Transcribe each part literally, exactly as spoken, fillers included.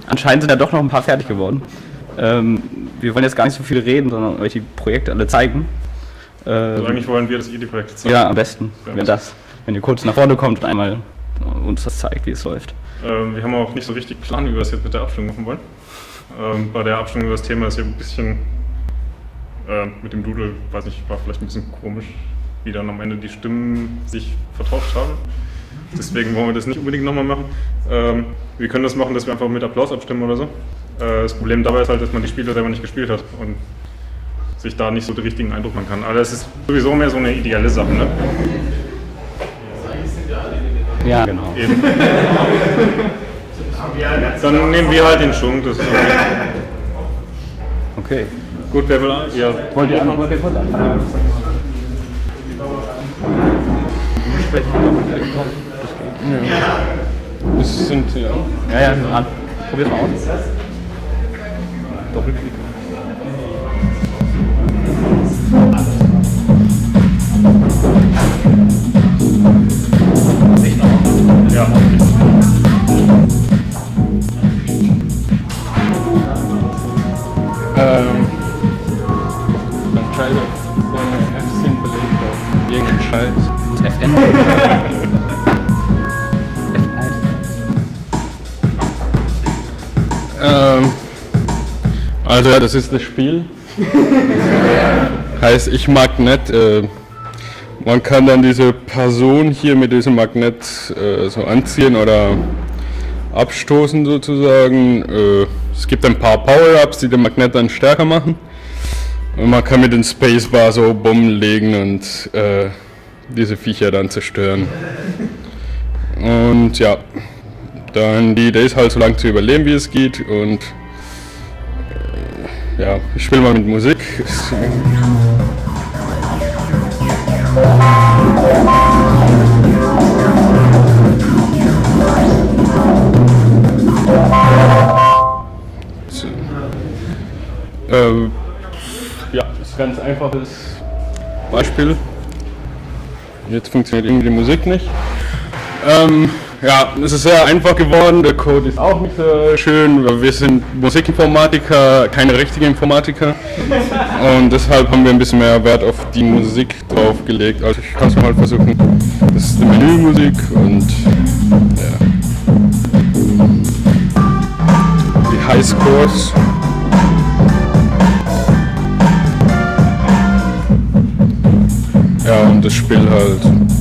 anscheinend sind ja doch noch ein paar fertig geworden. Ähm, wir wollen jetzt gar nicht so viel reden, sondern euch die Projekte alle zeigen. Ähm, also eigentlich wollen wir, dass ihr die Projekte zeigt. Ja, am besten, wenn das, wenn ihr kurz nach vorne kommt und einmal uns das zeigt, wie es läuft. Ähm, wir haben auch nicht so richtig Plan, wie wir das jetzt mit der Abstimmung machen wollen. Ähm, bei der Abstimmung über das Thema ist ja ein bisschen äh, mit dem Doodle, weiß nicht, war vielleicht ein bisschen komisch, wie dann am Ende die Stimmen sich vertauscht haben. Deswegen wollen wir das nicht unbedingt nochmal machen. Ähm, wir können das machen, dass wir einfach mit Applaus abstimmen oder so. Äh, das Problem dabei ist halt, dass man die Spiele selber nicht gespielt hat und sich da nicht so den richtigen Eindruck machen kann. Aber es ist sowieso mehr so eine ideelle Sache, ne? Ja, genau. Eben. Dann nehmen wir halt den Schwung. Das ist okay. Okay. Gut, wer will... Ja. Wollt ihr anfangen? Okay, wollt ihr anfangen? Ja. Es sind, ja. Ja, ja, an. Probier's mal aus. Doppelklick. Ja, ähm, dann try to F zehn belegt auf irgendeinen Scheiß. F N. Ähm, also ja, das ist das Spiel. Heißt, ich Magnet. Äh, man kann dann diese Person hier mit diesem Magnet äh, so anziehen oder abstoßen sozusagen. Äh, es gibt ein paar Power-Ups, die den Magnet dann stärker machen. Und man kann mit dem Spacebar so Bomben legen und äh, diese Viecher dann zerstören. Und ja, dann die Idee ist halt so lange zu überleben, wie es geht. Und äh, ja, ich spiele mal mit Musik. So. Ähm, ja, das ist ein ganz einfaches Beispiel. Jetzt funktioniert irgendwie die Musik nicht. Ähm, ja, es ist sehr einfach geworden, der Code ist auch nicht so schön, weil wir sind Musikinformatiker, keine richtigen Informatiker und deshalb haben wir ein bisschen mehr Wert auf die Musik drauf gelegt. Also ich kann es mal versuchen, das ist die Menümusik und ja. Die Highscores. Ja, und das Spiel halt.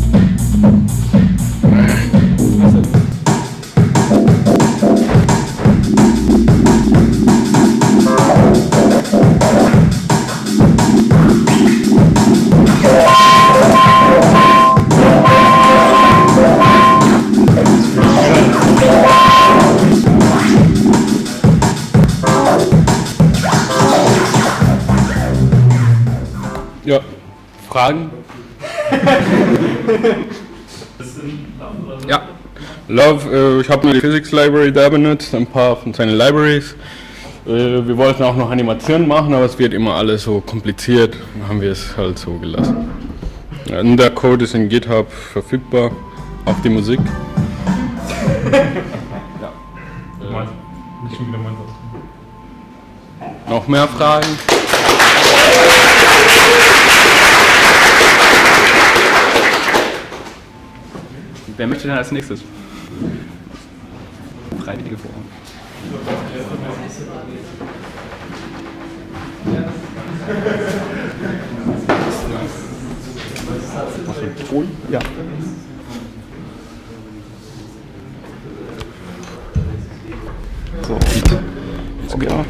Ja, Fragen? Ja, Love, äh, ich habe nur die Physics Library da benutzt, ein paar von seinen Libraries. Äh, wir wollten auch noch Animationen machen, aber es wird immer alles so kompliziert, dann haben wir es halt so gelassen. Ja, und der Code ist in GitHub verfügbar, auch die Musik. Ja. Äh, nicht schon wieder mein Satz. Noch mehr Fragen? Wer möchte denn als nächstes? Freiwillige Forum. Ton? Ja. So, und okay. Ja.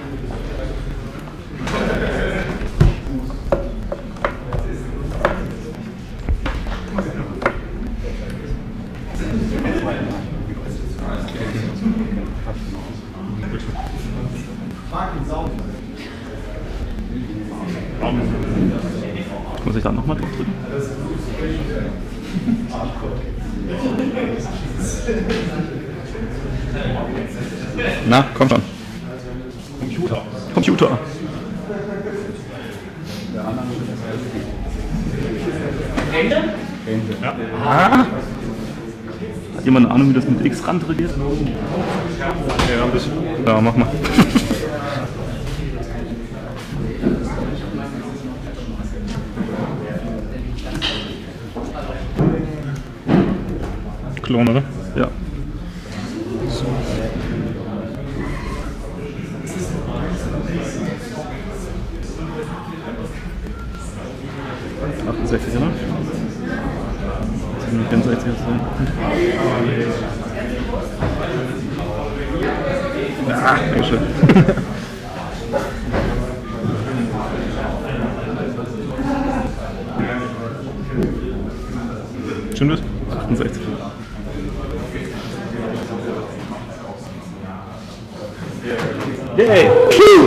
Muss ich dann nochmal drauf drücken? Na, komm schon. Computer. Computer. Ja. Ah. Hat jemand eine Ahnung, wie das mit X-Rand regiert? Ja, ein bisschen. Ja, mach mal. Klon, oder? Ja. achtundsechzig, oder? vierundsechzig ist so. Ah, Dankeschön. Stimmt das? achtundsechzig. Yay!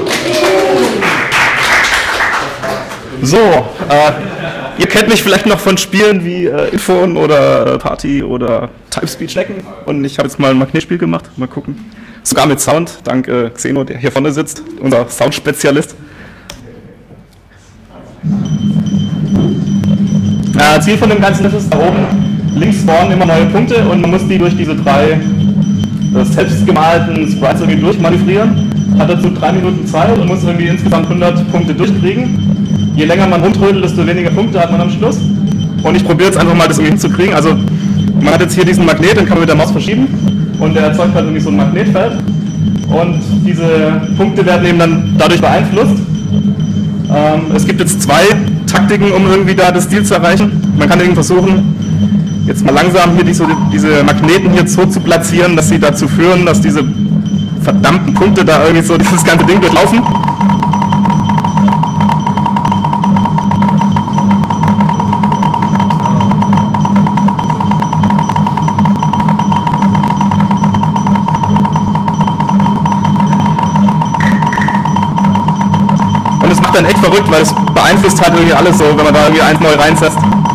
So, äh, ihr kennt mich vielleicht noch von Spielen wie äh, Infon oder äh, Party oder Typespeed Schnecken und ich habe jetzt mal ein Magnetspiel gemacht, mal gucken. Sogar mit Sound, dank äh, Xeno, der hier vorne sitzt, unser Soundspezialist. Äh, Ziel von dem Ganzen ist es, da oben links spawnen immer neue Punkte und man muss die durch diese drei äh, selbst gemalten Sprites irgendwie durchmanövrieren. Hat dazu drei Minuten Zeit und muss irgendwie insgesamt hundert Punkte durchkriegen. Je länger man rumtrödelt, desto weniger Punkte hat man am Schluss. Und ich probiere jetzt einfach mal, das irgendwie hinzukriegen. Also man hat jetzt hier diesen Magnet, den kann man mit der Maus verschieben und der erzeugt halt irgendwie so ein Magnetfeld. Und diese Punkte werden eben dann dadurch beeinflusst. Ähm, es gibt jetzt zwei Taktiken, um irgendwie da das Ziel zu erreichen. Man kann irgendwie versuchen, jetzt mal langsam hier diese, diese Magneten hier so zu platzieren, dass sie dazu führen, dass diese verdammten Punkte da irgendwie so dieses ganze Ding durchlaufen. Und es macht dann echt verrückt, weil es beeinflusst halt irgendwie alles so, wenn man da irgendwie eins neu reinsetzt.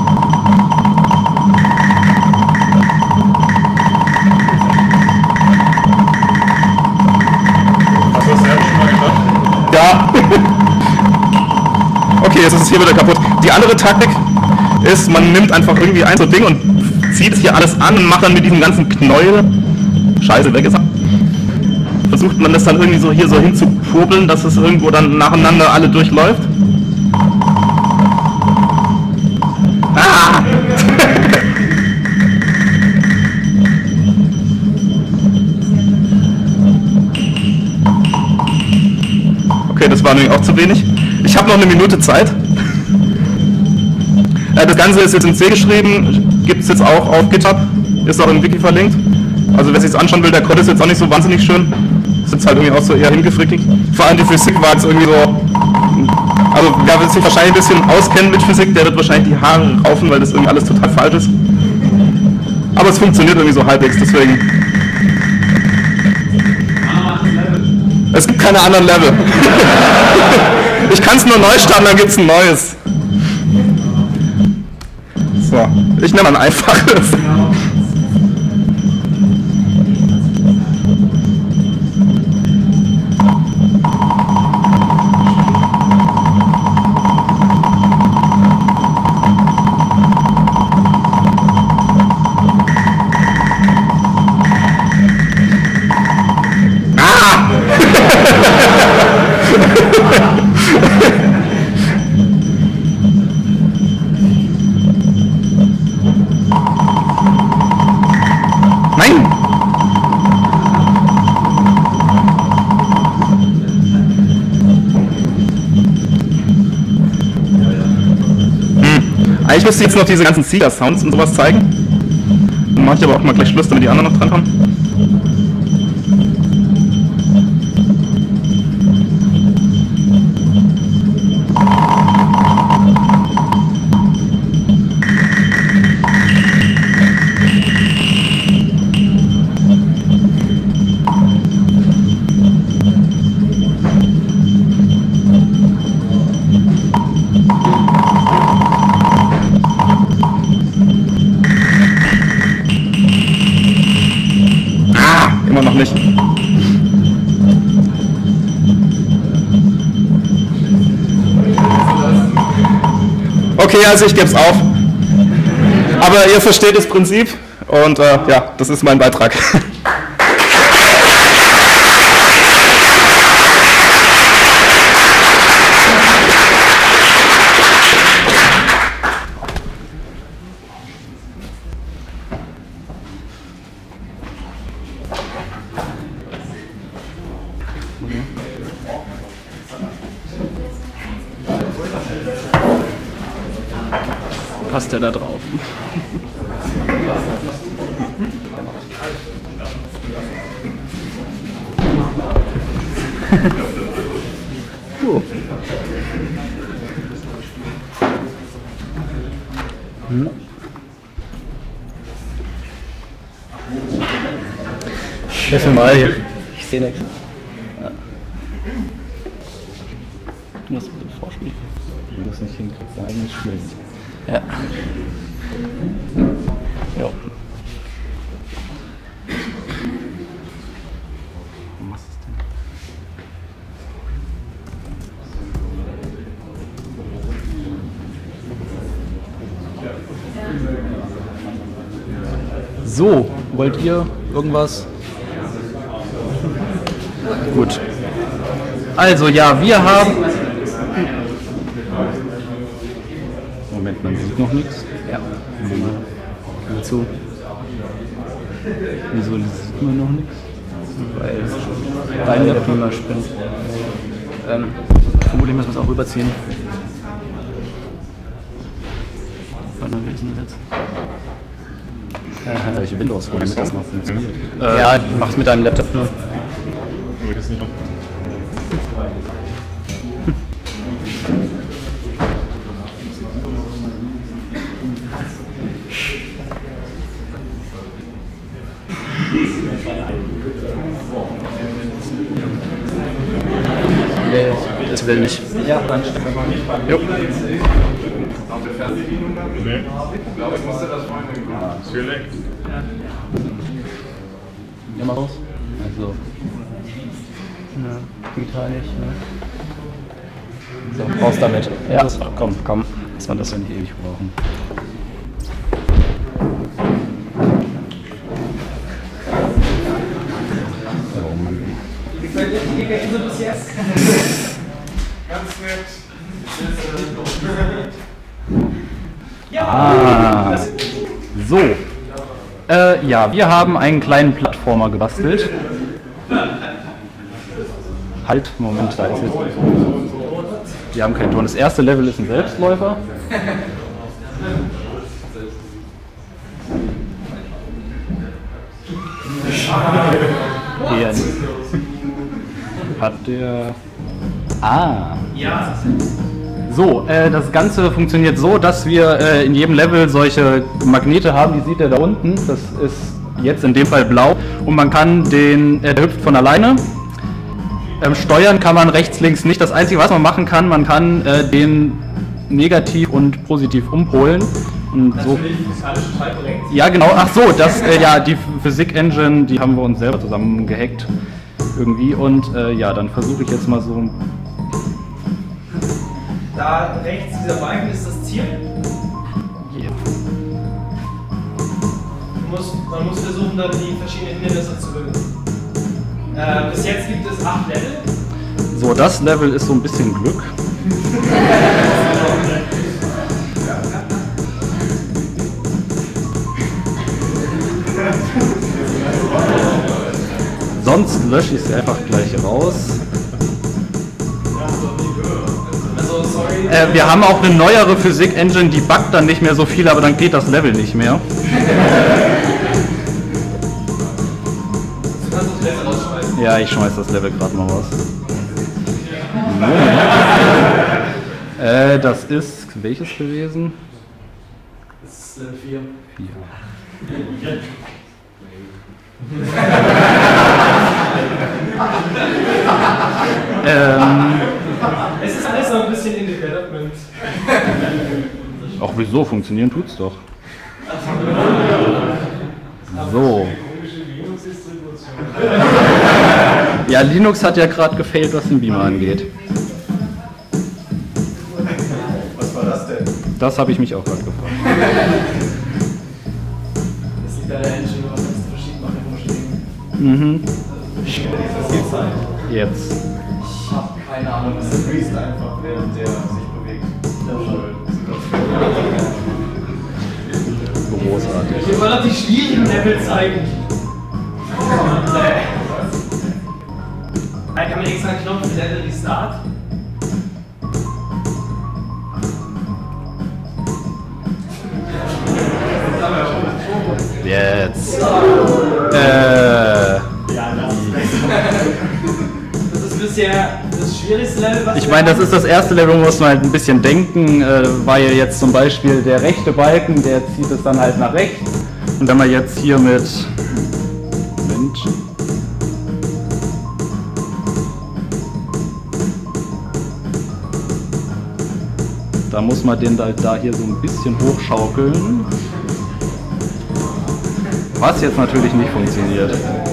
Ja. Okay, jetzt ist es hier wieder kaputt. Die andere Taktik ist, man nimmt einfach irgendwie ein so Ding und zieht es hier alles an und macht dann mit diesem ganzen Knäuel, Scheiße, weg ist er, versucht man das dann irgendwie so hier so hinzupurbeln, dass es irgendwo dann nacheinander alle durchläuft. Ah! Okay, das war nämlich auch zu wenig. Ich habe noch eine Minute Zeit. Das Ganze ist jetzt in C geschrieben, gibt es jetzt auch auf GitHub, ist auch im Wiki verlinkt. Also wer sich das anschauen will, der Code ist jetzt auch nicht so wahnsinnig schön. Ist jetzt halt irgendwie auch so eher hingefrickelt. Vor allem die Physik war jetzt irgendwie so... Also wer will sich wahrscheinlich ein bisschen auskennen mit Physik, der wird wahrscheinlich die Haare raufen, weil das irgendwie alles total falsch ist. Aber es funktioniert irgendwie so halbwegs, deswegen... Es gibt keine anderen Level. Ich kann es nur neu starten, dann gibt es ein neues. So, ich nehme ein einfaches. Nein! Hm. Eigentlich müsste ich jetzt noch diese ganzen Sieger-Sounds und sowas zeigen. Dann mache ich aber auch mal gleich Schluss, damit die anderen noch drankommen. Immer noch nicht. Okay, also ich gebe es auf. Aber ihr versteht das Prinzip und äh, ja, das ist mein Beitrag. passt der da drauf? Oh. Hm. Schätze mal hier. Ich sehe nichts. Ja. Du musst bitte vorspielen. Du musst nicht hinkriegen, dein eigenes Spielen. Ja. Jo. Was ist denn? So, wollt ihr irgendwas? Gut. Also ja, wir haben... Moment, man sieht noch nichts. Ja. Wozu? Wieso sieht man noch nichts? Weil dein Laptop immer spinnt. Ähm, vermutlich müssen wir es auch rüberziehen. Warte mal, wie ist denn das? Äh, welche Windows, damit das noch funktioniert? Äh, ja, mach's mit deinem Laptop nur. Das nicht noch. Nee, das will nicht. Ja, dann jo. Nee. Select. Ja, mal raus. Also. Ja, digital nicht, ne? So, raus damit. Ja, das, komm, komm. Dass wir das ja nicht ewig brauchen. Oh Mann. Ganz nett. Ah, so. Äh, ja, wir haben einen kleinen Plattformer gebastelt. Halt, Moment, da ist jetzt. Wir haben keinen Ton. Das erste Level ist ein Selbstläufer. Eher nicht. Hat der. Ah. Ja. So, äh, das Ganze funktioniert so, dass wir äh, in jedem Level solche Magnete haben, die sieht ihr da unten. Das ist jetzt in dem Fall blau und man kann den, äh, der hüpft von alleine. Ähm, steuern kann man rechts, links nicht. Das Einzige, was man machen kann, man kann äh, den negativ und positiv umpolen. Und so. Ja, genau. Ach so, das, äh, ja, die Physik-Engine, die haben wir uns selber zusammen gehackt irgendwie. Und äh, ja, dann versuche ich jetzt mal so. Da rechts dieser Balken ist das Ziel. Yeah. Du musst, man muss versuchen, dann die verschiedenen Hindernisse zu lösen. Äh, bis jetzt gibt es acht Level. So, das Level ist so ein bisschen Glück. Sonst lösche ich es einfach gleich raus. Also, sorry. Äh, wir haben auch eine neuere Physik-Engine, die buggt dann nicht mehr so viel, aber dann geht das Level nicht mehr. Du kannst das Level rausschmeißen. Ja, ich schmeiß das Level gerade mal raus. äh, das ist welches gewesen? Das ist Level vier. vier. ähm, Es ist alles noch ein bisschen in Development. Ach, wieso? Funktionieren tut's doch. So. Ja, Linux hat ja gerade gefailt, was den Beamer angeht. Was war das denn? Das habe ich mich auch gerade gefragt. Das liegt an der Engine, was kannst du verschieden machen im Mhm. Viel Zeit. Jetzt. Ich habe keine Ahnung, was der Priest einfach, während der sich bewegt. Großartig. Ich will mal die schwierigen Level zeigen. Da kann man extra einen Knopf für Level Restart. Jetzt. Äh. Das ist bisher das schwierigste Level, was Ich wir meine, das haben. ist das erste Level, muss man halt ein bisschen denken, äh, weil jetzt zum Beispiel der rechte Balken, der zieht es dann halt nach rechts. Und wenn man jetzt hier mit... Moment. Da muss man den halt da hier so ein bisschen hochschaukeln. Was jetzt natürlich nicht funktioniert.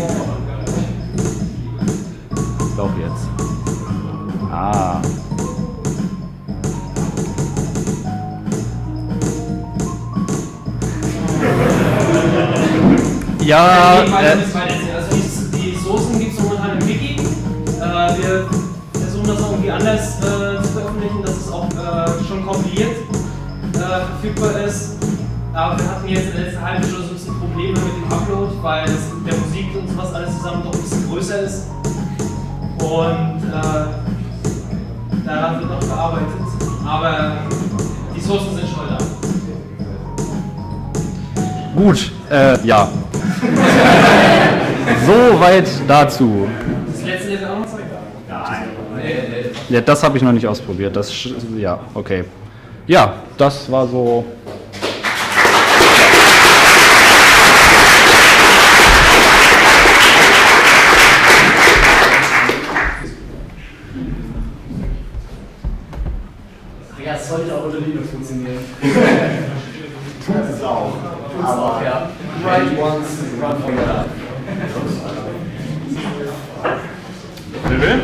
Ich glaube jetzt. Ah. Ja, Ich meine, äh, das weiter erzählen. Also die, die Sourcen gibt es momentan im Wiki. Äh, wir versuchen das auch irgendwie anders äh, zu veröffentlichen, dass es auch äh, schon kompiliert äh, verfügbar ist. Aber wir hatten jetzt in der letzten halben Stunde so ein bisschen Probleme mit dem Upload, weil das mit der Musik und sowas alles zusammen doch ein bisschen größer ist. Und äh, daran wird noch gearbeitet. Aber die Sourcen sind schon da. gut, äh, ja. Soweit dazu. Das letzte Level auch noch Zeug da? Nein. Ja, das habe ich noch nicht ausprobiert. Das, sch- ja, okay. Ja, das war so. Ja, es sollte auch unter Linux funktionieren. Das ist auch. Aber ja, write once, run for your life. Wer will?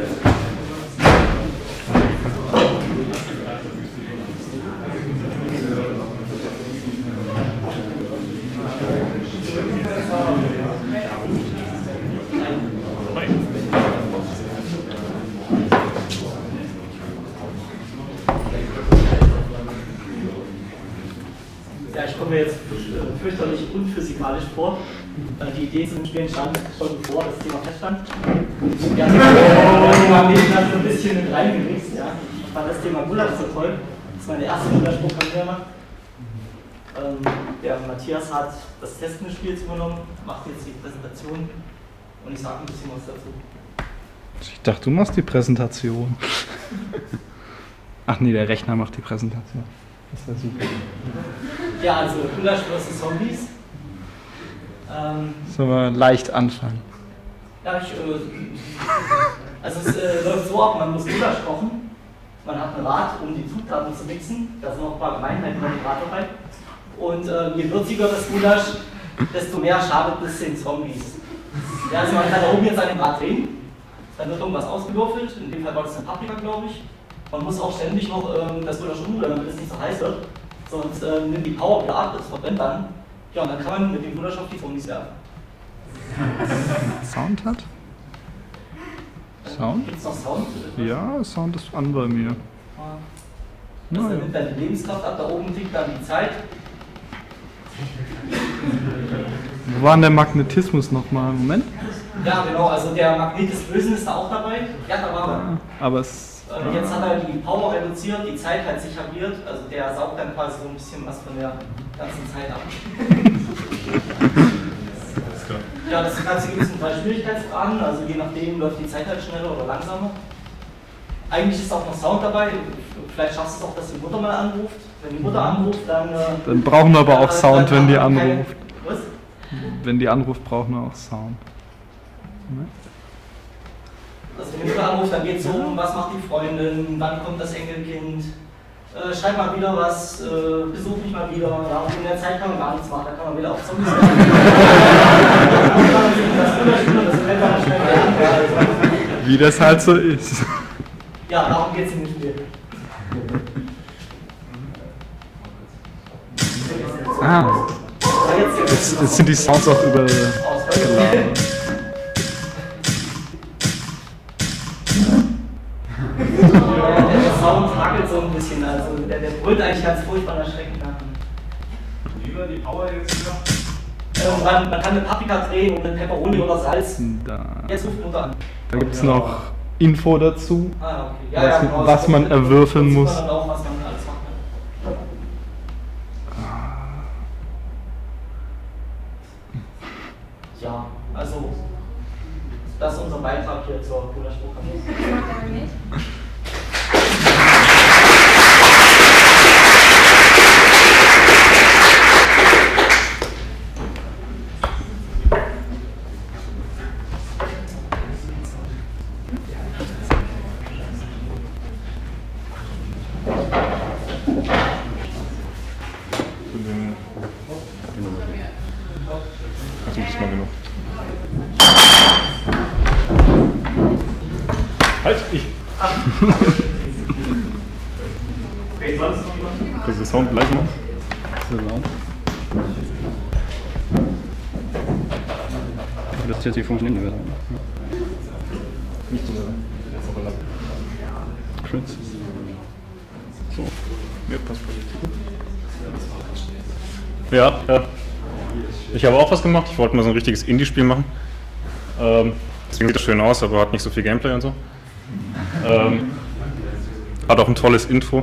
Ja, ich komme mir jetzt äh, fürchterlich unphysikalisch vor. Äh, Die Idee zum Spiel entstand schon bevor das Thema feststand. Ja, ich habe mich dann so ein bisschen mit reingemixt. Ja. Ich fand das Thema Gulasch so toll. Das ist meine erste Gulasch-Programmierer. Ähm, der Matthias hat das Testen des Spiels übernommen, macht jetzt die Präsentation und ich sage ein bisschen was dazu. Ich dachte, du machst die Präsentation. Ach nee, der Rechner macht die Präsentation. Das wäre super. Ja, also Gulasch versus Zombies. Ähm, Sollen wir leicht anfangen? ja, ich, äh, also es äh, läuft so ab, man muss Gulasch kochen. Man hat ein Rad, um die Zutaten zu mixen. Da sind noch ein paar Gemeinheiten beim Rad dabei. Und äh, je würziger das Gulasch, desto mehr schadet es den Zombies. Ja, also man kann da oben jetzt an dem Rad drehen. Dann wird irgendwas ausgewürfelt. In dem Fall war das eine Paprika, glaube ich. Man muss auch ständig noch ähm, das Gulasch umrühren, damit es nicht so heiß wird. Sonst äh, nimmt die Power wieder ab, das verbrennt dann. Ja, und dann kann man mit dem Gulasch auf die Zombies werfen. Sound hat? Sound? Gibt es noch Sound? Ja, Sound ist an bei mir. Das Ja, ja. nimmt dann die Lebenskraft ab, da oben tickt dann die Zeit. Wo war denn der Magnetismus nochmal? Moment. Ja, genau, also der Magnet des Bösen ist da auch dabei. Ja, da war er. Aber es. Äh, Jetzt hat er die Power reduziert, die Zeit hat sich halbiert, also der saugt dann quasi so ein bisschen was von der ganzen Zeit ab. Alles klar. Ja, das Ganze gibt es in drei Schwierigkeitsgraden, also je nachdem läuft die Zeit halt schneller oder langsamer. Eigentlich ist auch noch Sound dabei, vielleicht schaffst du es auch, dass die Mutter mal anruft. Wenn die Mutter anruft, dann... Äh, Dann brauchen wir aber auch äh, Sound, dann wenn die haben wir keine- anruft. Was? Wenn die anruft, brauchen wir auch Sound. Also wenn die Mutter anruft, dann geht es so um, was macht die Freundin, wann kommt das Enkelkind, äh, schreib mal wieder was, äh, besuch mich mal wieder, ja, und in der Zeit kann man gar nichts machen, da kann man wieder auf Zombies werden. Das brennt dann schnell an, ja, also, Wie das halt so ist. ja, darum geht es in dem Spiel. Ah, Aber jetzt, jetzt, jetzt sind die Sounds auch über. ausgeladen. Der Sound hakelt so ein bisschen, also der, der brüllt eigentlich ganz furchtbar erschreckend nach. Wie war die Power jetzt wieder? Ähm, man, man kann eine Paprika drehen und eine Peperoni oder Salz. Da, Jetzt ruft Mutter an. da gibt es noch Info dazu. Ah, okay. Ja, Was- ja, genau. was Das man kommt- erwürfeln das sieht muss. Man dann auch, was man alles machen kann. ja, also das ist unser Beitrag hier zur Gulasch-Programmierung. Also das mal genug. Halt, ich. Kannst du den Sound gleich machen? Das jetzt nicht funktionieren wird. Nicht so sehr. Schön. So. Ja, passt voll. Ja, äh, ich habe auch was gemacht. Ich wollte mal so ein richtiges Indie-Spiel machen. Ähm, deswegen sieht das schön aus, aber hat nicht so viel Gameplay und so. Ähm, hat auch ein tolles Intro.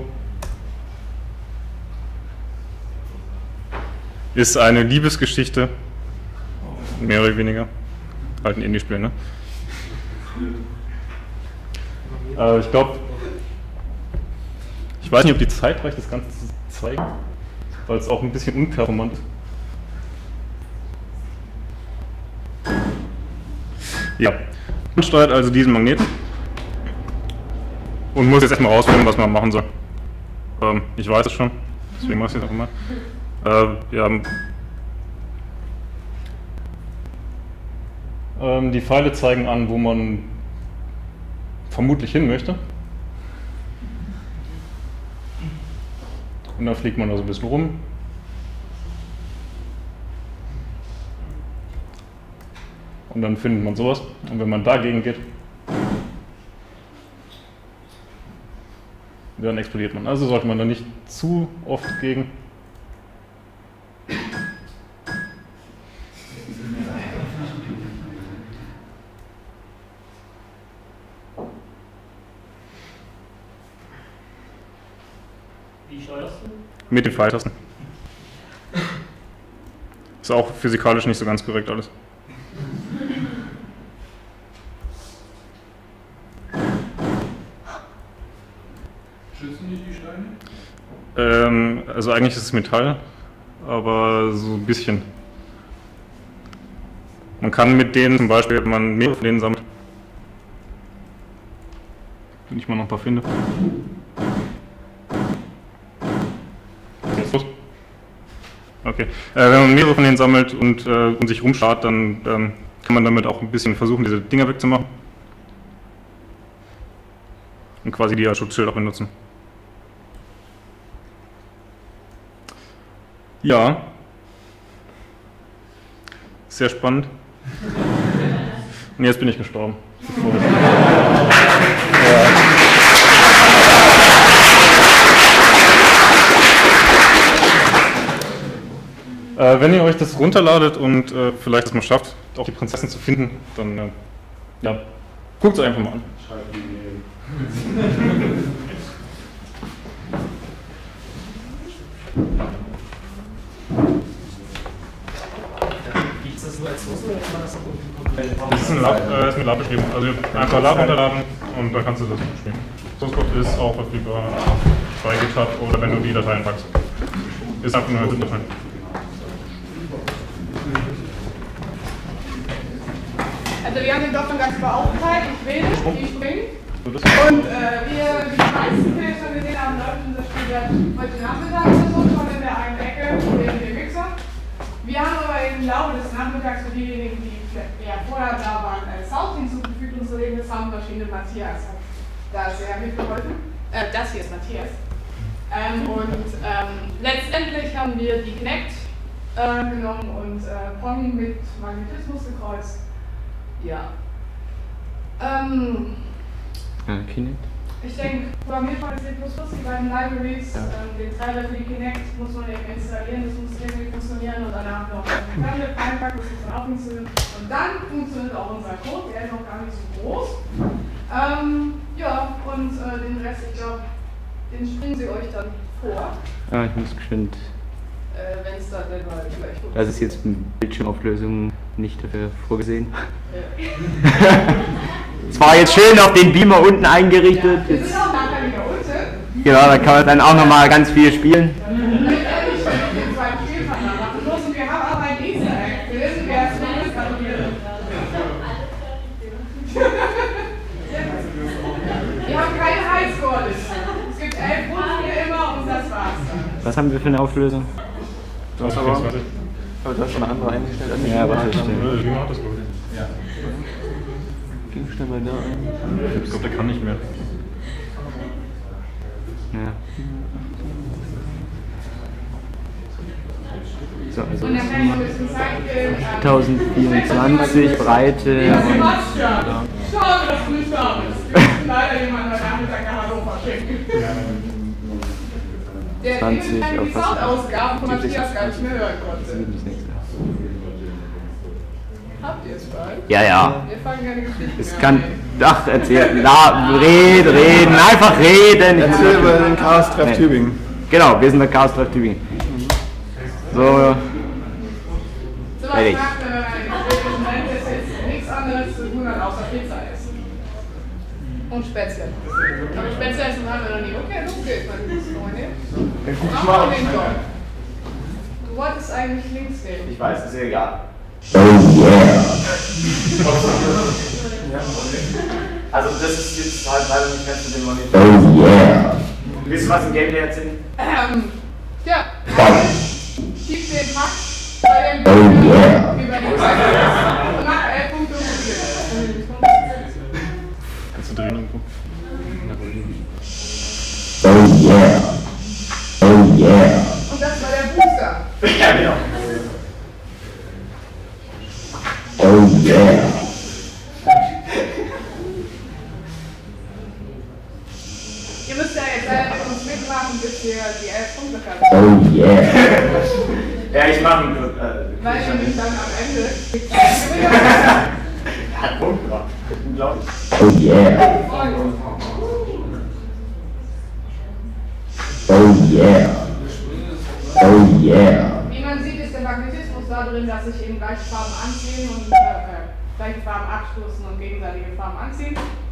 Ist eine Liebesgeschichte, mehr oder weniger. Halt ein Indie-Spiel, ne? Äh, ich glaube, ich weiß nicht, ob die Zeit reicht, das Ganze zu zeigen, weil es auch ein bisschen unperformant ist. Ja, man steuert also diesen Magneten und muss jetzt erstmal rausfinden, was man machen soll. Ähm, ich weiß es schon, deswegen mache ich es jetzt auch immer. Äh, ja, ähm, die Pfeile zeigen an, wo man vermutlich hin möchte. Und dann fliegt man da so ein bisschen rum. Und dann findet man sowas. Und wenn man dagegen geht, dann explodiert man. Also sollte man da nicht zu oft gegen. Wie steuerst du? Mit den Pfeiltasten. Ist auch physikalisch nicht so ganz korrekt alles. Schützen die die Steine? Ähm, also eigentlich ist es Metall, aber so ein bisschen. Man kann mit denen zum Beispiel, wenn man mehrere von denen sammelt, wenn ich mal noch ein paar finde. Jetzt los. Okay. Äh, wenn man mehrere von denen sammelt und, äh, und sich rumschaut, dann ähm, kann man damit auch ein bisschen versuchen, diese Dinger wegzumachen. Und quasi die als Schutzschild auch benutzen. Ja. Sehr spannend. Und jetzt bin ich gestorben. Ja. Äh, wenn ihr euch das runterladet und äh, vielleicht es mal schafft, auch die Prinzessin zu finden, dann äh, ja, guckt es einfach mal an. Gibt es das nur als Soße oder kann man das auch irgendwie komplett? Das ist, ein Lab, äh, ist mit Lab beschrieben. Also einfach Lab runterladen und dann kannst du das spielen. Source Code ist auch verfügbar bei GitHub oder wenn du die Dateien packst. Ist einfach nur eine Datei. Also wir haben den Job schon ganz beauftragt, ich will, ich springe. Und äh, wir, wie die meisten Filme schon gesehen haben, läuft unser Spiel heute Nachmittag oder so, schon in der einen Ecke, neben dem Mixer. Wir haben aber im Laufe des Nachmittags für diejenigen, die ja, vorher da waren, als Sound hinzugefügt. Unsere eigene Soundmaschine Matthias hat da sehr mitgeholfen. Äh, das hier ist Matthias. Ähm, und ähm, letztendlich haben wir die Kinect äh, genommen und äh, Pong mit Magnetismus gekreuzt. Ja. Ähm, äh, Kinect? Ich denke, Programmiersprache C plus plus, die beiden Libraries, ja. ähm, den Treiber für die Kinect muss man eben installieren, das muss irgendwie funktionieren und danach noch ein Tablet reinpacken, das muss dann auch funktionieren. Und dann funktioniert auch unser Code, der ist noch gar nicht so groß. Ähm, ja, und äh, den Rest, ich glaube, den springen sie euch dann vor. Ah, ich muss geschwind. Äh, wenn es dann denn mal vielleicht. Das ist jetzt eine Bildschirmauflösung nicht dafür vorgesehen. Es war jetzt schön auf den Beamer unten eingerichtet. Wir sind auch nachher wieder unten. Genau, da kann man dann auch nochmal ganz viel spielen. Wir haben aber ein Easter Egg. Wir wissen, wer es ist. Wir haben keine Highscore-Liste. Es gibt elf Punkte immer und das war's dann. Was haben wir für eine Auflösung? Du hast aber, Aber du hast schon eine andere eingestellt. Also Ja, warte, stimmt. wie war das, glaube ich? Ja. Ging schnell mal da ein. Ich glaube, der kann nicht mehr. Ja. So, also Und dann kann ich ein bisschen Zeit geben. tausendvierundzwanzig Breite Ja, und Sebastian, schade, dass du nicht da bist. Wir müssen leider jemanden heute Nachmittag nach Hannover schicken. Der zwanzig die auf was? Soundausgaben von Matthias gar nicht mehr hören konnte. das nächste. Habt ihr es bald? Ja, ja. Wir fangen keine Geschichten Es mehr kann. an. Ach, erzähl. Na, reden, reden. Einfach reden. Erzähl über den Chaos-Treff Nee. Tübingen. Genau, wir sind der Chaos-Treff Tübingen. So. So was Fertig. macht man, wenn man in der Moment ist, jetzt nichts anderes zu tun hat, außer Pizza essen. Und Spätzle. Aber Spätzle essen haben wir noch nie. Okay, los geht's, meine lieben Freunde. Dann guck ich Mach mal mal auf. den Job. Du wolltest eigentlich links nehmen. Ich weiß, ist ja egal. Also, das ist jetzt halt leider nicht ganz mit dem Monitor. Oh yeah. Willst du was im Gameplay erzählen? Ähm, ja. Schieb den Pack bei dem oh yeah. über die Seite und mach elf Punkte und Kannst du drehen irgendwo? Oh yeah. Oh yeah. Und das war der Booster. Ja, genau. Oh yeah. Ihr müsst ja jetzt leider mit uns mitmachen, bis ihr die elf Punkte habt. Oh yeah. Ja, ich mach ihn kurz. Äh, Weil nämlich dann am Ende. Hat Punkt drauf. Unglaublich. Oh yeah. Oh yeah. Oh yeah. Wie man sieht, ist der Magnetismus da drin, dass sich eben gleiche Farben anziehen und äh, gleiche Farben abstoßen und gegenseitige Farben anziehen.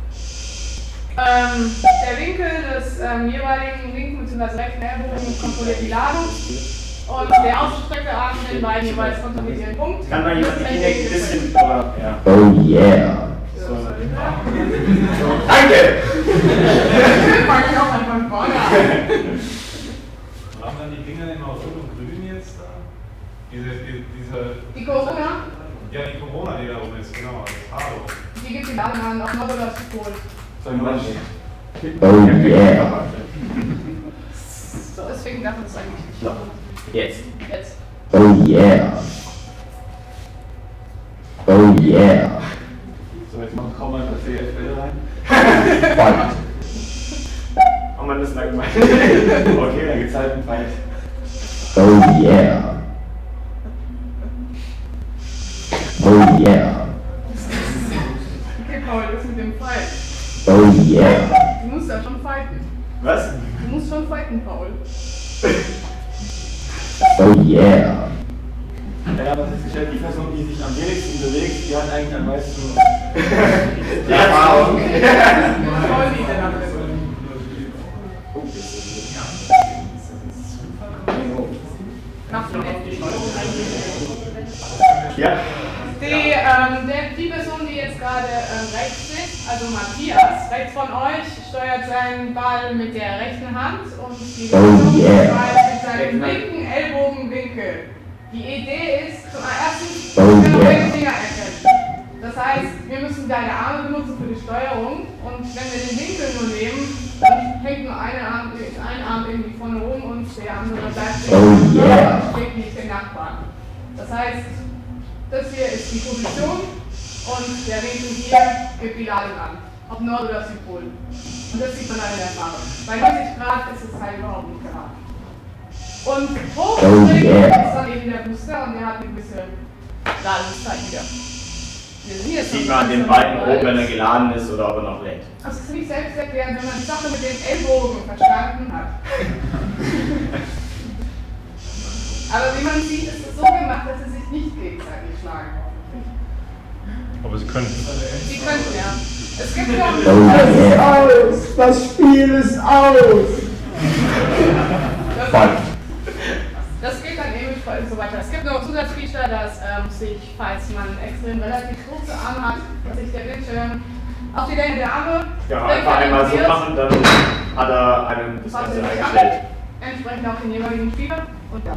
Ähm, der Winkel des ähm, jeweiligen linken bzw. rechten Ellbogen kontrolliert die Ladung und der ausgestreckte Arm den beiden jeweils kontrolliert ihren Punkt. Kann man jemand die Kinder ein bisschen, aber ja. Oh yeah. So. Danke! Fang ich auch an von vorne an. Haben dann die Dinger immer rot und grün jetzt da? Diese, die, diese. Die Corona, Ja, die Corona, die da oben ist, genau, das Halo. die gibt die Ladung an, auch noch oder das Pol. Oh yeah. Deswegen darf man das eigentlich nicht. Jetzt. Jetzt. Oh yeah. Oh yeah. So, jetzt machen kaum mal das C F L rein. Fight. Oh man, das ist langweilig. Okay, dann gibt's halt einen Fight. Oh yeah. Oh yeah. Okay, Paul, das mit dem Fight. Oh yeah. Du musst da schon fighten. Was? Du musst schon fighten, Paul. Oh yeah. Ja, aber festgestellt, die Person, die sich am wenigsten bewegt, die hat eigentlich am meisten Die Erfahrung. Paul, die dann am besten. Mach den heftig. Ja. Die, ähm, der, die Person, die jetzt gerade ähm, rechts sitzt, also Matthias, rechts von euch, steuert seinen Ball mit der rechten Hand und die Person Oh yeah. mit seinem linken Ellbogenwinkel. Die Idee ist zum ersten, Oh wir yeah. yeah. Finger erkennen. Das heißt, wir müssen deine Arme benutzen für die Steuerung und wenn wir den Winkel nur nehmen, dann hängt nur eine Arm, ein Arm irgendwie vorne rum und der andere bleibt Oh yeah. und schlägt nicht den Nachbarn. Das heißt, das hier ist die Position und der Winkel hier gibt die Ladung an, ob Nord- oder Südpol. Und das sieht man dann in der Farbe. Bei neunzig Grad ist es halt überhaupt nicht klar. Und hoch Oh yeah. ist dann eben der Booster und der hat eine gewisse Ladungszeit wieder. Wir sind jetzt Sieht schon man den langsam Balken dabei. hoch, wenn er geladen ist oder ob er noch lädt. Das ist nicht selbst erklären, wenn man die Sache mit den Ellbogen verstanden hat. Aber wie man sieht, ist es so gemacht, dass sie sich nicht gegenseitig schlagen. Aber sie können. Sie könnten, ja. Es gibt noch... Das ist aus! Das Spiel ist aus! Das, das geht dann eben so weiter. Es gibt noch Zusatzfeature, dass ähm, sich, falls man extrem relativ kurze Arme hat, dass sich der Bildschirm auf die Länge der Arme... Ja, einfach einmal so machen, dann hat er einen das Ganze eingestellt. Entsprechend auch den jeweiligen Spieler. Und ja.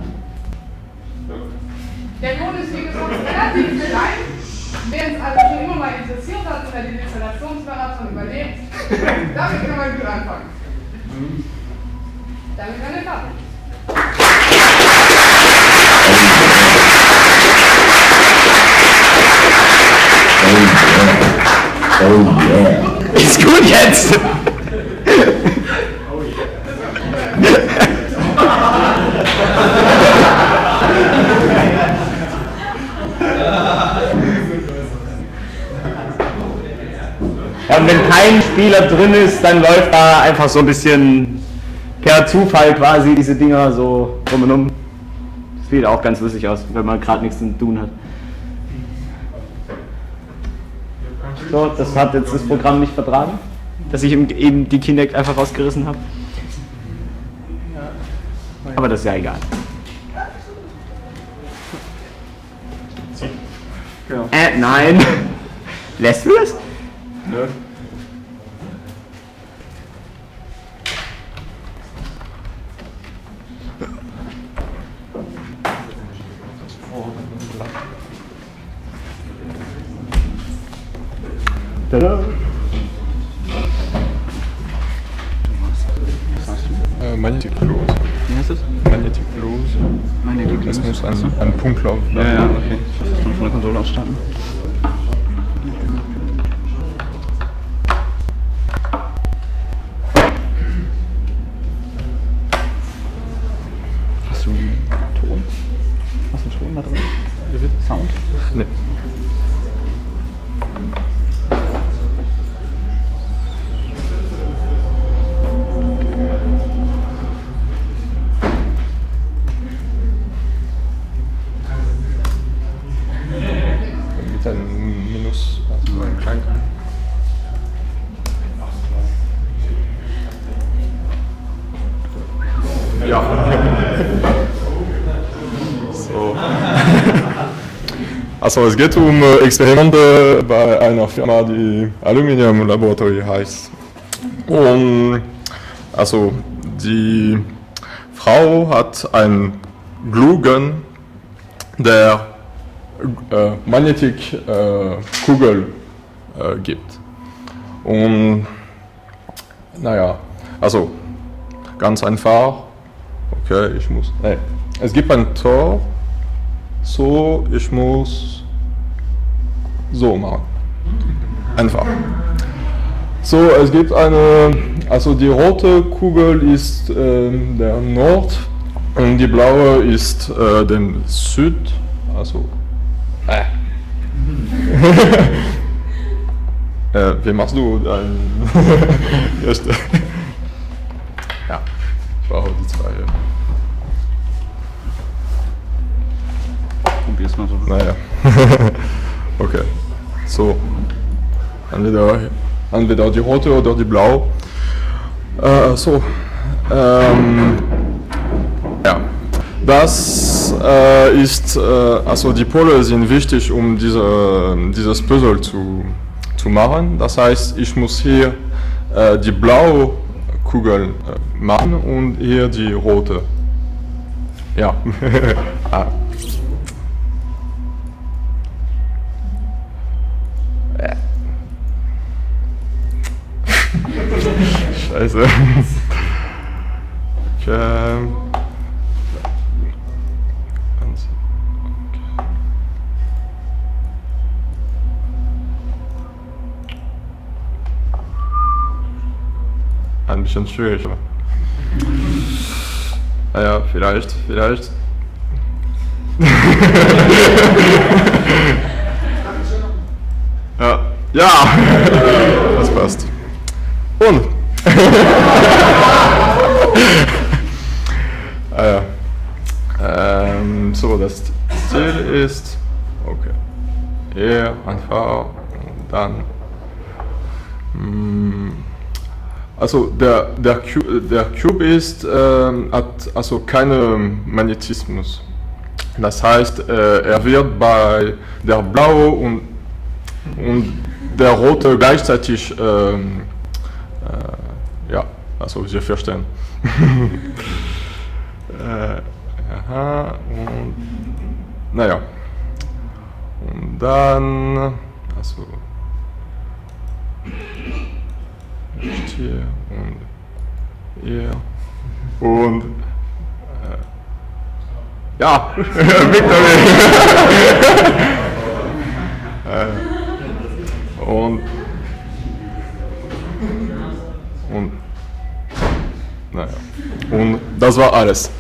Der Code ist wie gesagt relativ klein. Wer es also schon immer mal interessiert hat oder den Installationsmarathon überlebt, damit kann man gut anfangen. Damit kann ich fertig. Oh yeah. Ist gut jetzt! Und wenn kein Spieler drin ist, dann läuft da einfach so ein bisschen per Zufall quasi diese Dinger so rum und um. Das sieht auch ganz lustig aus, wenn man gerade nichts zu tun hat. So, das hat jetzt das Programm nicht vertragen, dass ich eben die Kinect einfach rausgerissen habe. Aber das ist ja egal. Äh, nein. Lässt du das? Nö. Tada. Äh, Magnetic Close. Wie heißt das? Magnetic Close. Magnetic Close. Das muss ein, ein Punkt laufen. Ja, ja, okay. Ich muss von der Konsole aus starten. Hast du einen Ton? Hast du einen Ton da drin? Sound? Nee. Mit einem Minus, also ein Klang. Ja. So. Also es geht um äh, Experimente bei einer Firma, die Aluminium Laboratory heißt. Und also die Frau hat einen Glue Gun, der äh, Magnetic äh, Kugel äh, gibt. Und naja, also ganz einfach. Okay, ich muss. Nee. Es gibt ein Tor. So, ich muss so machen. Einfach. So, es gibt eine, also die rote Kugel ist äh, der Nord und die blaue ist äh, der Süd. Also. Äh. äh, wie machst du dein erste? Ja, ich brauche die zwei. Probier's mal so. Naja. Okay. So. Entweder, entweder die rote oder die blau. Äh, so. Ähm, ja. Das äh, ist, äh, also die Pole sind wichtig, um diese, dieses Puzzle zu, zu machen. Das heißt, ich muss hier äh, die blaue Kugel äh, machen und hier die rote. Ja. ah. Scheiße. Okay. Ein bisschen schwierig. Naja, vielleicht, vielleicht. Ja, ja, das passt. Und? ah ja. Ähm, so, das Ziel ist. Okay. R einfach und dann mh, also der, der, Cube, der Cube ist, äh, hat also keinen Magnetismus. Das heißt, äh, er wird bei der blaue und, und der rote gleichzeitig, äh, äh, ja, also Sie verstehen. äh, aha, und naja. Und dann, also nicht hier und hier und äh, ja, Victory. äh, und und naja, und das war alles.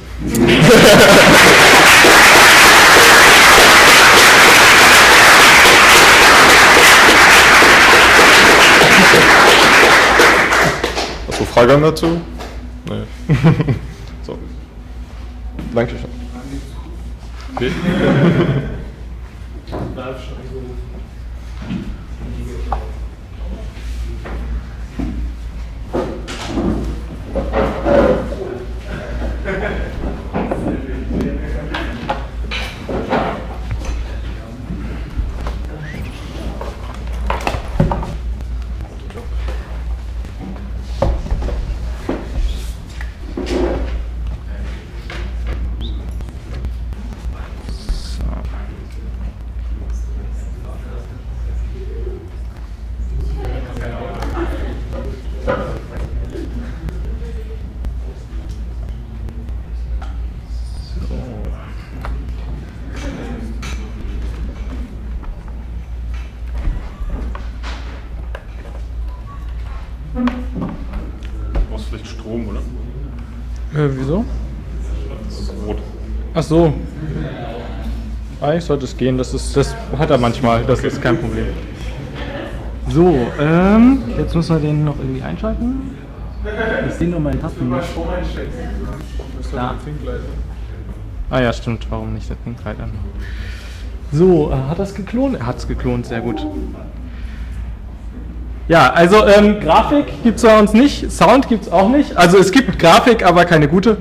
Hast du Fragen dazu? Nee. So. Dankeschön. Okay. Du brauchst vielleicht Strom, oder? Äh, wieso? Das ist rot. Ach so. Eigentlich sollte es gehen, das, ist, das hat er manchmal, das ist kein Problem. So, ähm, jetzt müssen wir den noch irgendwie einschalten. Ich sehe nur meine Tasten nicht. Da. Ah ja, stimmt, warum nicht der Thinkleiter? So, äh, hat das geklont? Er hat es geklont, sehr gut. Ja, also ähm, Grafik gibt es bei uns nicht, Sound gibt es auch nicht. Also es gibt Grafik, aber keine gute.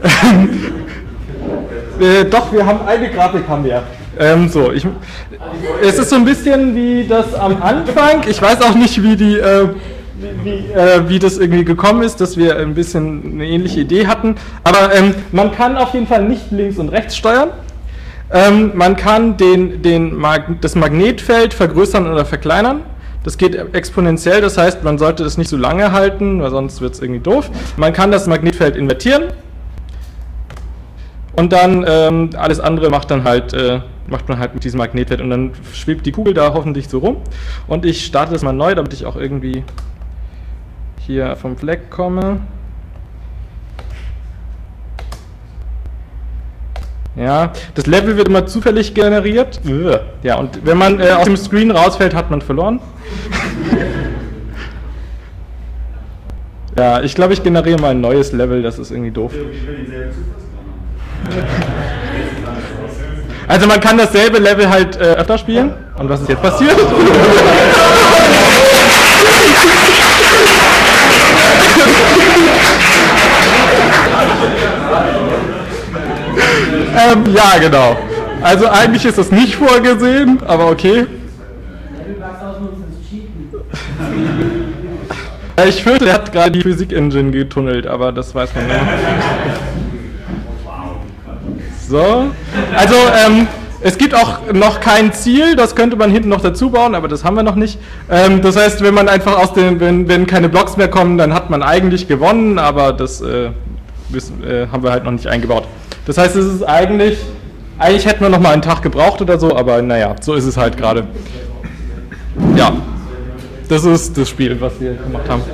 äh, doch, wir haben eine Grafik, haben wir. Ähm, so, ich, es ist so ein bisschen wie das am Anfang. Ich weiß auch nicht, wie die, äh, wie, äh, wie das irgendwie gekommen ist, dass wir ein bisschen eine ähnliche Idee hatten. Aber ähm, man kann auf jeden Fall nicht links und rechts steuern. Ähm, man kann den, den Mag- das Magnetfeld vergrößern oder verkleinern. Das geht exponentiell, das heißt, man sollte das nicht so lange halten, weil sonst wird es irgendwie doof. Man kann das Magnetfeld invertieren und dann ähm, alles andere macht, dann halt, äh, macht man halt mit diesem Magnetfeld und dann schwebt die Kugel da hoffentlich so rum. Und ich starte das mal neu, damit ich auch irgendwie hier vom Fleck komme. Ja, das Level wird immer zufällig generiert. Ja, und wenn man äh, aus dem Screen rausfällt, hat man verloren. Ja, ich glaube, ich generiere mal ein neues Level, das ist irgendwie doof. Also man kann dasselbe Level halt äh, öfter spielen. Und was ist jetzt passiert? ähm, ja, genau. Also eigentlich ist das nicht vorgesehen, aber okay. Ich fürchte, er hat gerade die Physik-Engine getunnelt, aber das weiß man nicht. So, also ähm, es gibt auch noch kein Ziel, das könnte man hinten noch dazu bauen, aber das haben wir noch nicht. Ähm, das heißt, wenn man einfach aus den, wenn, wenn keine Blocks mehr kommen, dann hat man eigentlich gewonnen, aber das äh, wissen, äh, haben wir halt noch nicht eingebaut. Das heißt, es ist eigentlich, eigentlich hätten wir noch mal einen Tag gebraucht oder so, aber naja, so ist es halt gerade. Ja, das ist das Spiel, was wir gemacht haben.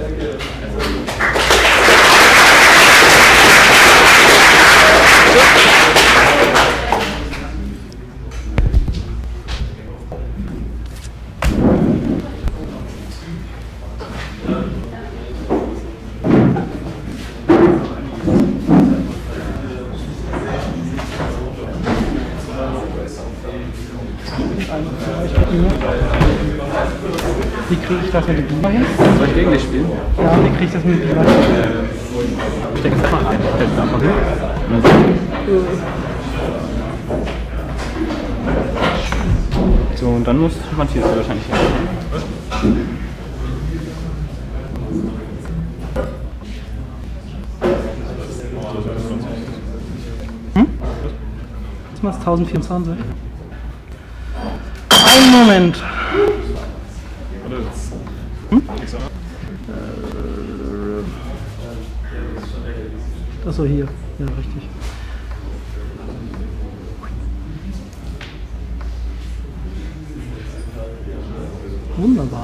Wie kriege ich das mit dem Beamer hin? Soll ich gegen dich spielen? Ja, wie kriege ich das mit dem Beamer hin? Steck es mal ein. Steck es einfach hin. So, und dann muss Matthias wahrscheinlich hin. Hm? Jetzt mal tausendvierundzwanzig. Einen Moment. Hm? Achso, hier. Ja, richtig. Wunderbar.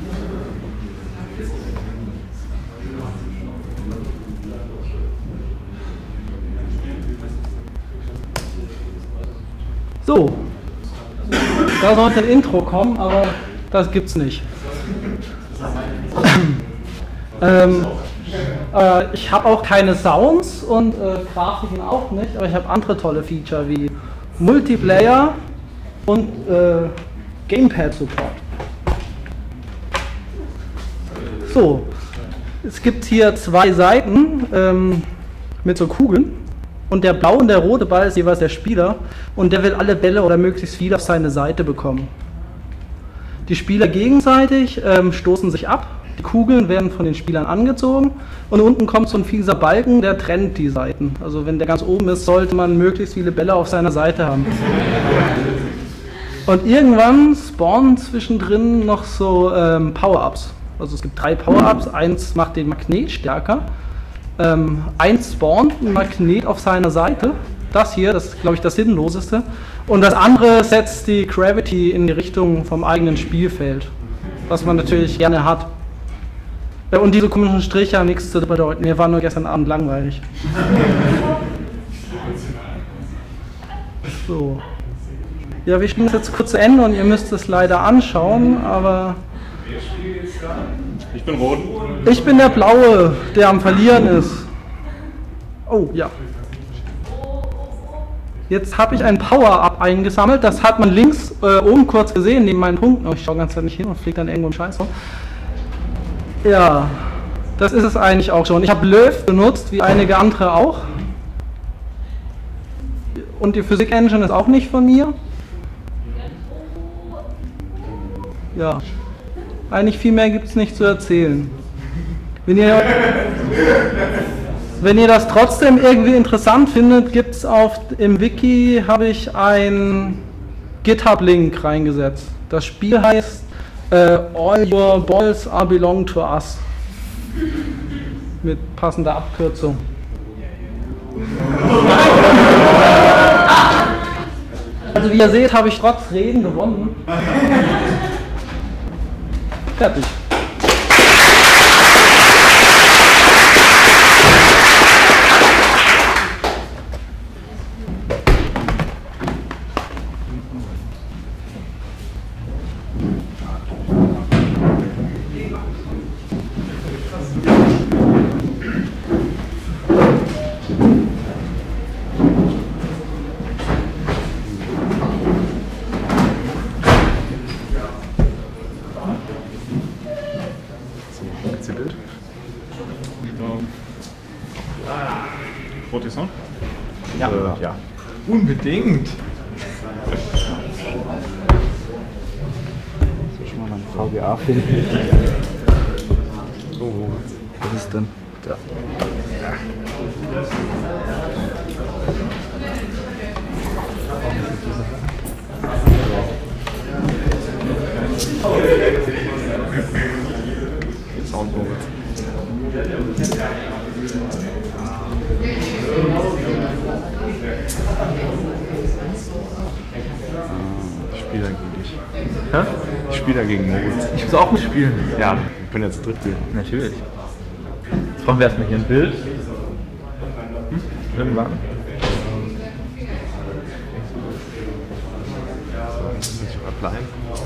So. Da sollte ein Intro kommen, aber das gibt's nicht. ähm, äh, ich habe auch keine Sounds und äh, Grafiken auch nicht, aber ich habe andere tolle Feature wie Multiplayer und äh, Gamepad-Support. So, es gibt hier zwei Seiten ähm, mit so Kugeln und der blaue und der rote Ball ist jeweils der Spieler und der will alle Bälle oder möglichst viele auf seine Seite bekommen. Die Spieler gegenseitig ähm, stoßen sich ab, die Kugeln werden von den Spielern angezogen und unten kommt so ein fieser Balken, der trennt die Seiten. Also wenn der ganz oben ist, sollte man möglichst viele Bälle auf seiner Seite haben. Und irgendwann spawnen zwischendrin noch so ähm, Power-Ups. Also es gibt drei Power-Ups, eins macht den Magnet stärker, ähm, eins spawnt ein Magnet auf seiner Seite, das hier, das ist glaube ich das Sinnloseste, und das andere setzt die Gravity in die Richtung vom eigenen Spielfeld, was man natürlich gerne hat. Und diese komischen Striche haben nichts zu bedeuten, mir war nur gestern Abend langweilig. So. Ja, wir spielen das jetzt kurz zu Ende und ihr müsst es leider anschauen, aber... Ich bin rot. Ich bin der Blaue, der am Verlieren ist. Oh, ja. Jetzt habe ich ein Power-Up eingesammelt. Das hat man links äh, oben kurz gesehen, neben meinen Punkten. Oh, ich schaue ganz nicht hin und fliege dann irgendwo im Scheiß rum. Ja, das ist es eigentlich auch schon. Ich habe Löw benutzt, wie einige andere auch. Und die Physik-Engine ist auch nicht von mir. Ja. Eigentlich viel mehr gibt es nicht zu erzählen. Wenn ihr, wenn ihr das trotzdem irgendwie interessant findet, gibt es auf im Wiki, habe ich einen GitHub-Link reingesetzt. Das Spiel heißt äh, All Your Balls Are Belong to Us. Mit passender Abkürzung. Also wie ihr seht, habe ich trotz Reden gewonnen. Fertig. Rotisson? Ja, äh, ja. Unbedingt. So, schon mal ein V G A finden. Oh, Was ist denn? da. Soundboard. Ich spiele gegen dich. Hä? Ich spiele gegen Moritz. Ich muss auch mitspielen. Ja, wir können jetzt dritt spielen. Natürlich. Jetzt brauchen wir erstmal hier ein Bild. Hm? Irgendwann. Das ist nicht apply.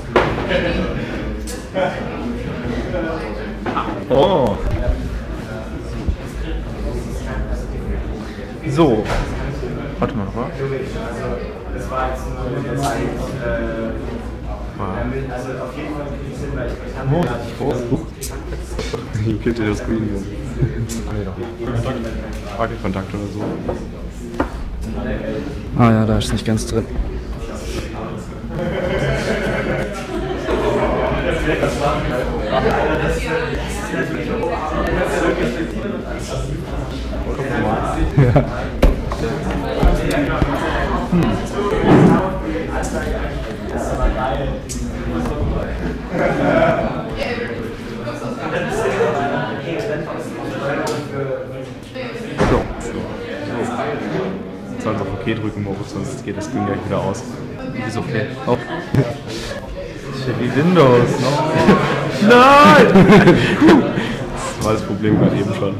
Oh. So. Warte mal, oder? Das heißt, äh, damit, also auf jeden Fall kriegt es hin, weil ich kann mir ja You killed your screen. Nee, doch. Frage-Kontakt oder so. Ah ja, da ist nicht ganz drin. Ja. Hm. So. Jetzt soll auf OK drücken, Moritz, sonst geht das Ding gleich wieder aus. Ist okay. Oh. Ist ja wie Windows, ne? Nein! Das war das Problem gerade eben schon.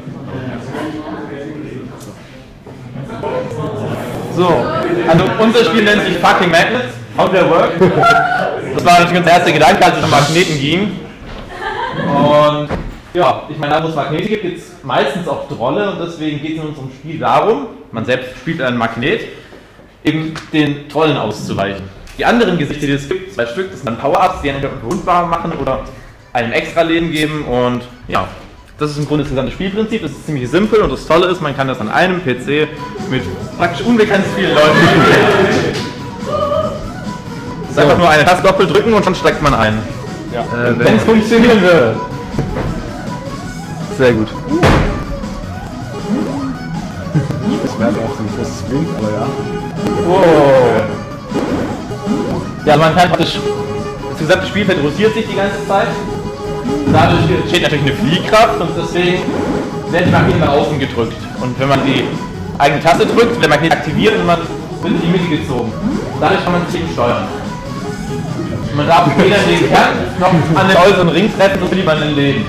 So, also unser Spiel nennt sich Fucking Magnets. How they work. Das war natürlich unser erster Gedanke, als es um Magneten ging. Und ja, ich meine, da wo es Magnete gibt, gibt es meistens auch Trolle und deswegen geht es in unserem Spiel darum, man selbst spielt einen Magnet, eben den Trollen auszuweichen. Die anderen Gesichter, die es gibt, zwei Stück, das sind dann Power-Ups, die einen unverwundbar machen oder einem extra Leben geben und ja, das ist im Grunde das gesamte Spielprinzip, das ist ziemlich simpel und das Tolle ist, man kann das an einem P C mit praktisch unbekannt vielen Leuten spielen. Es ist einfach nur eine Taste doppelt drücken und schon steigt man ein. Ja. Äh, wenn es funktionieren wird. Sehr gut. Das wäre auch ein großes Swing, aber ja. Wow. Ja, man kann praktisch, das gesamte Spielfeld rotiert sich die ganze Zeit. Dadurch entsteht natürlich eine Fliehkraft und deswegen werden die Magnete nach außen gedrückt. Und wenn man die eigene Taste drückt, wird der Magnet aktiviert und man wird in die Mitte gezogen. Dadurch kann man sich eben steuern. Man darf weder den Kern noch an den äußeren Ring treffen, so verliert man ein Leben.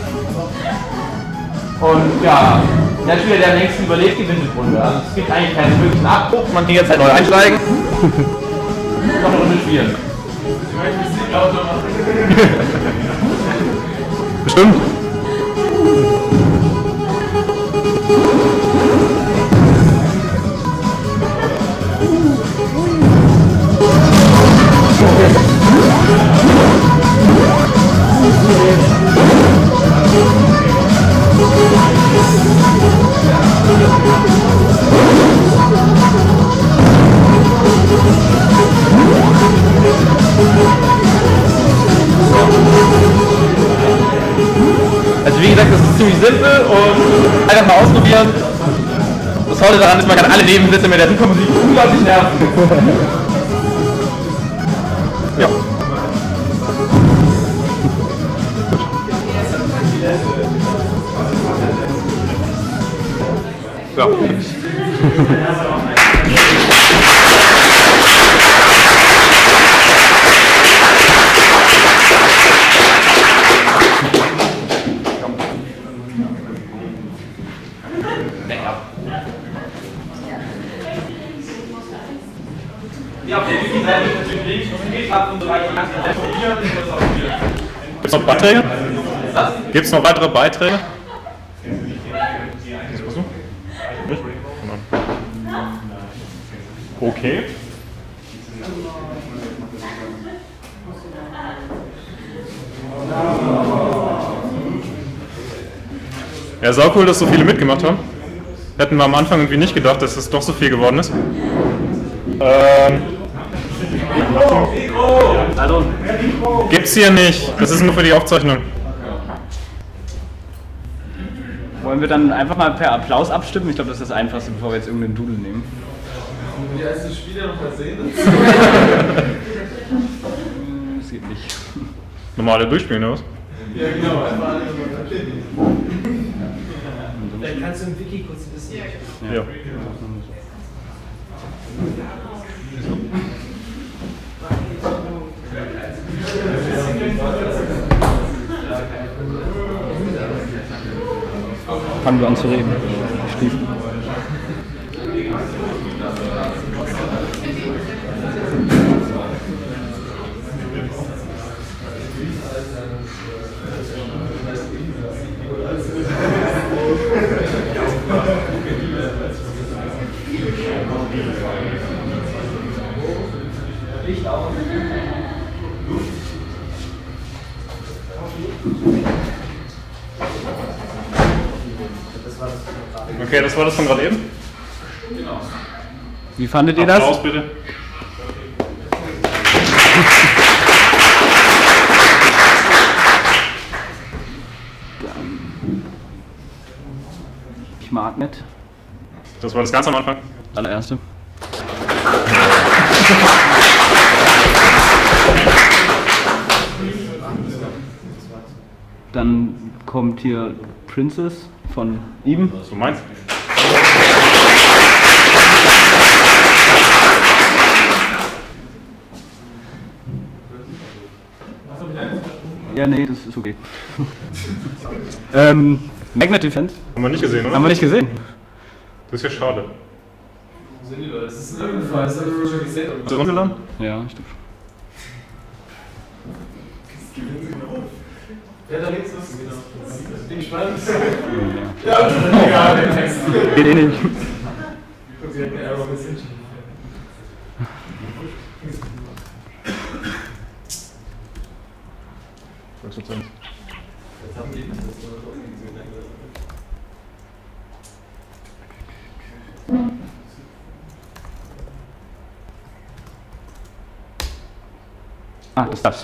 Und ja, der Spieler, der am längsten überlebt, gewinnt die Runde. Also es gibt eigentlich keinen wirklichen Abbruch, man kann jetzt halt neu einsteigen. Noch eine Runde spielen. Bestimmt. Also wie gesagt, das ist ziemlich simpel und einfach mal ausprobieren. Das Tolle daran ist, man kann alle Nebensitze mit der Musik unglaublich nerven. Ja. Ja. Gibt es noch Beiträge? Gibt es noch weitere Beiträge? Okay. Ja, sau cool, dass so viele mitgemacht haben. Hätten wir am Anfang irgendwie nicht gedacht, dass es doch so viel geworden ist. Ähm, Hallo. Gibt's hier nicht. Das ist nur für die Aufzeichnung. Wollen wir dann einfach mal per Applaus abstimmen? Ich glaube, das ist das Einfachste, bevor wir jetzt irgendeinen Doodle nehmen. Wie heißt das Spiel ja noch mal sehen? Das geht nicht. Normale durchspielen, oder was? Ja, genau. Einfach alle Vielleicht kannst du im Wiki kurz ein bisschen. Ja. Ja. Fangen wir an zu reden. Schließen. Licht aus. Okay, das war das von gerade eben? Genau. Wie fandet ihr das? Applaus bitte. Ich mag nicht. Das war das ganz am Anfang? Allererste. Dann kommt hier Princess von ihm. Was du meinst? Ja, nee, das ist okay. ähm, Magnet Defense. Haben wir nicht gesehen, oder? Haben wir nicht gesehen. Das ist ja schade. Wo sind die Leute? Das ist ebenfalls, das habe ich schon gesehen. Hast du runtergeladen? Ja, stimmt. Ja, da links ist genau. Bin gespannt. Ja, ja, der Text. Geht eh nicht. Sie hat mir einfach ein bisschen. Jetzt haben die das gesehen. Ah, das ist das.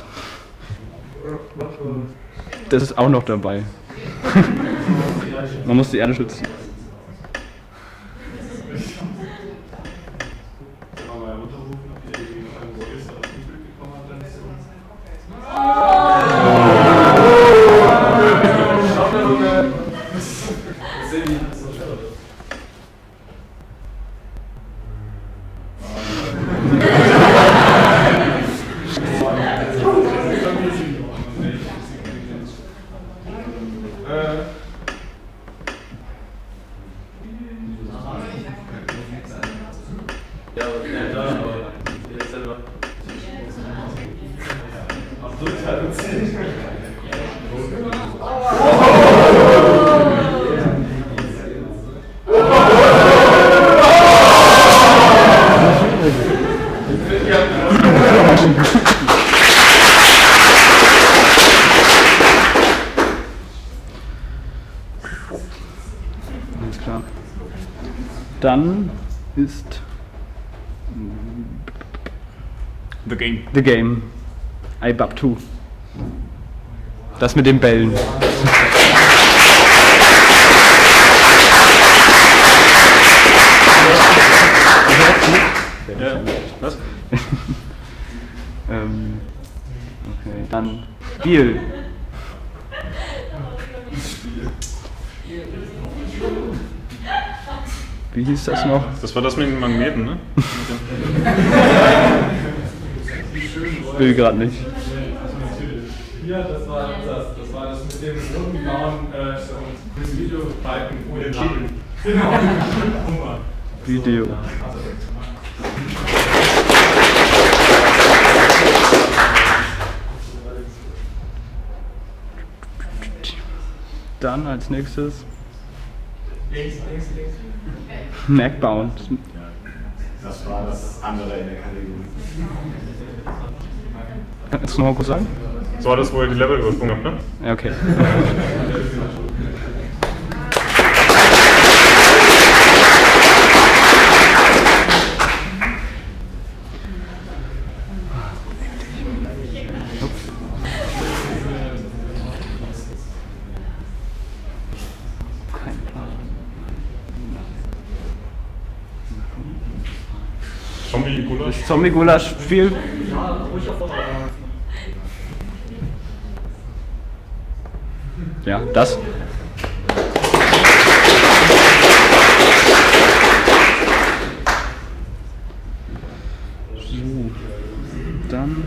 Das ist auch noch dabei. Man muss die Erde schützen. Alles klar. Dann ist The Game. The Game. I B A P zwei. Das mit den Bällen. Ja, was? ähm, okay, dann Spiel. Wie hieß das noch? Das war das mit den Magneten, ne? Ich will gerade nicht. Ja, das war das. Das war das mit dem runden blauen äh, Videobalken und den Lampen. Genau. Video. Dann als nächstes Links, links, links. Macbound. Das war das andere in der Kategorie. Kannst du noch mal kurz sagen? Das war das, wo ihr die Level übersprungen habt, ne? Ja, okay. Zombie-Gulasch? Zombie-Gulasch-Spiel. Ja, das. So, dann.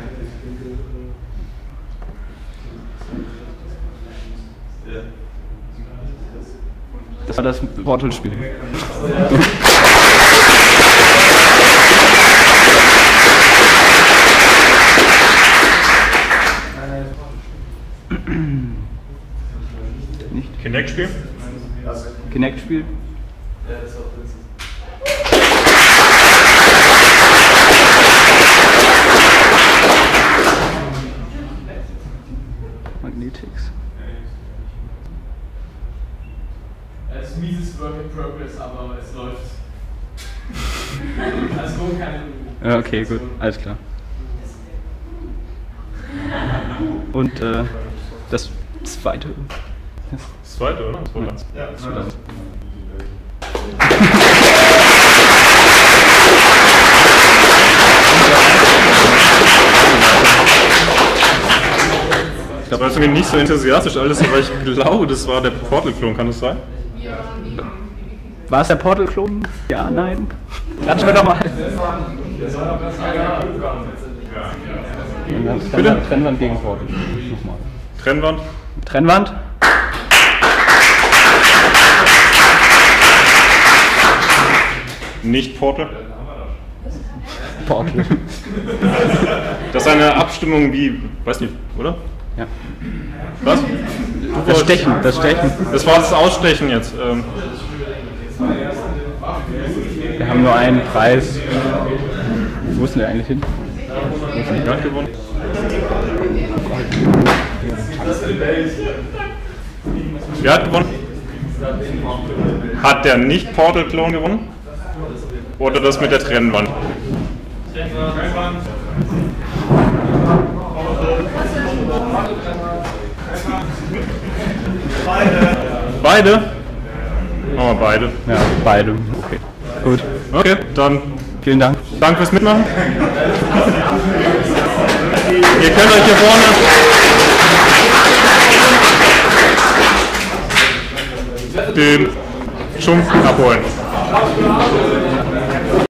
Das war das Portal-Spiel. Nicht? Kinect-Spiel? Kinect-Spiel? Ja, das war Prinzess. Ja, okay, gut, alles klar. Und äh, das zweite. Das zweite, oder? Das zweite. Ja, das zweite. Das war jetzt irgendwie nicht so enthusiastisch alles, aber ich glaube, das war der Portal-Klon, kann das sein? War es der Portal-Klon? Ja, nein. Klatschen wir doch mal. Bitte? Trennwand gegen Portal. Nochmal. Trennwand? Trennwand. Nicht Portal? Portal. Das ist eine Abstimmung wie, weiß nicht, oder? Ja. Was? Das Stechen, das Stechen. Das war das Ausstechen jetzt. Ähm. Wir haben nur einen Preis. Wo ist denn der eigentlich hin? Wo ist denn die Hand gewonnen? Wer hat gewonnen? Hat der Nicht-Portal-Klon gewonnen? Oder das mit der Trennwand? Beide. Beide? Oh, beide. Ja, beide. Okay. Gut. Okay, dann vielen Dank. Danke fürs Mitmachen. Ihr könnt euch hier vorne den Schumpf abholen.